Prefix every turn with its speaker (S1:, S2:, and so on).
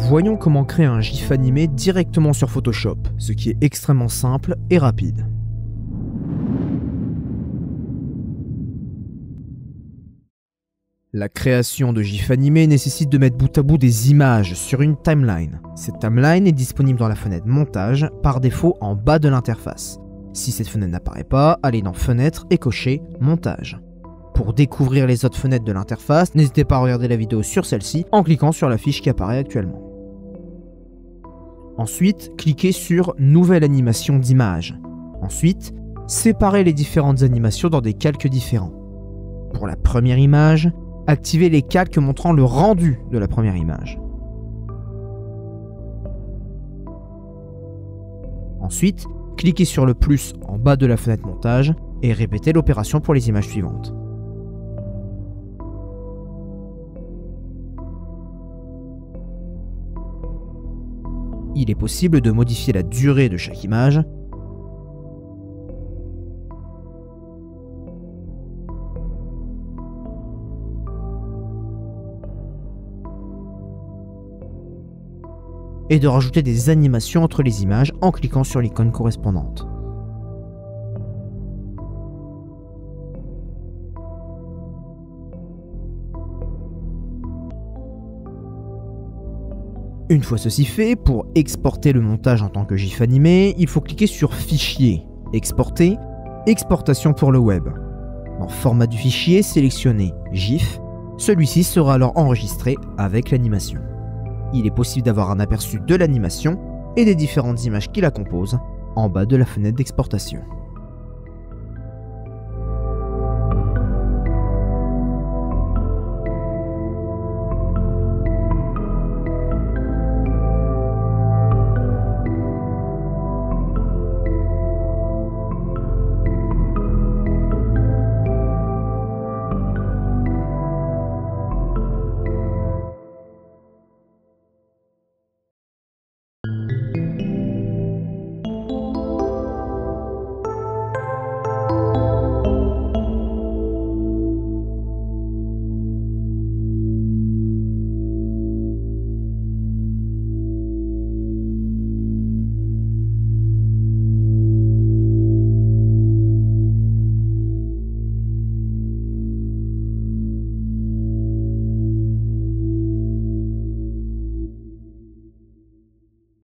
S1: Voyons comment créer un GIF animé directement sur Photoshop, ce qui est extrêmement simple et rapide. La création de GIF animé nécessite de mettre bout à bout des images sur une timeline. Cette timeline est disponible dans la fenêtre Montage, par défaut en bas de l'interface. Si cette fenêtre n'apparaît pas, allez dans Fenêtre et cochez Montage. Pour découvrir les autres fenêtres de l'interface, n'hésitez pas à regarder la vidéo sur celle-ci en cliquant sur la fiche qui apparaît actuellement. Ensuite, cliquez sur Nouvelle animation d'image. Ensuite, séparez les différentes animations dans des calques différents. Pour la première image, activez les calques montrant le rendu de la première image. Ensuite, cliquez sur le plus en bas de la fenêtre Montage et répétez l'opération pour les images suivantes. Il est possible de modifier la durée de chaque image, et de rajouter des animations entre les images en cliquant sur l'icône correspondante. Une fois ceci fait, pour exporter le montage en tant que GIF animé, il faut cliquer sur Fichier, Exporter, Exportation pour le web. Dans Format du fichier, sélectionnez GIF, celui-ci sera alors enregistré avec l'animation. Il est possible d'avoir un aperçu de l'animation et des différentes images qui la composent en bas de la fenêtre d'exportation.